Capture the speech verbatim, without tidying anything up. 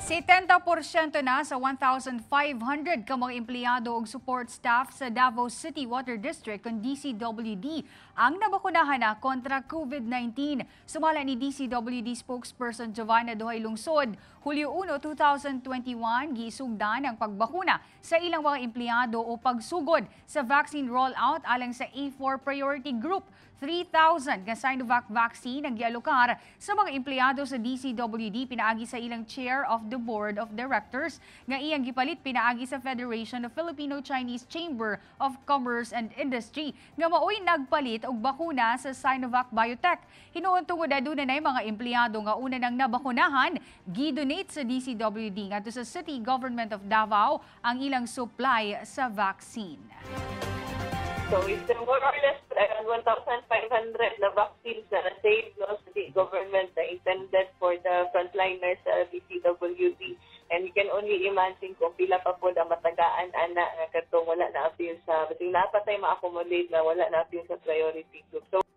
setenta porsyento na sa one thousand five hundred ka mga empleyado o support staff sa Davao City Water District o D C W D ang nabakunahan na kontra COVID nineteen. Sumala ni D C W D spokesperson Giovanna Duhay Lungsod, Hulyo one, two thousand twenty-one, giisugdan ang pagbakuna sa ilang mga empleyado o pagsugod sa vaccine rollout alang sa A four priority group. three thousand ka Sinovac vaccine ang gialokar sa mga empleyado sa D C W D pinaagi sa ilang chair of the Board of Directors nga iyang gipalit pinaagi sa Federation of Filipino-Chinese Chamber of Commerce and Industry nga maoy nagpalit og bakuna sa Sinovac Biotech. Hinuon tungod aduna nay mga empleyado nga una nang nabakunahan, gidonate sa D C W D ngadto sa City Government of Davao ang ilang supply sa vaccine. So it's more or less around one thousand five hundred na vaccines na na-save no, sa the government na intended for the frontliners sa D C W D. And you can only imagine kung pila pa po na matagaan ana nga katong wala na appeal sa, bating napatay ma-accommodate na wala na appeal sa priority group. So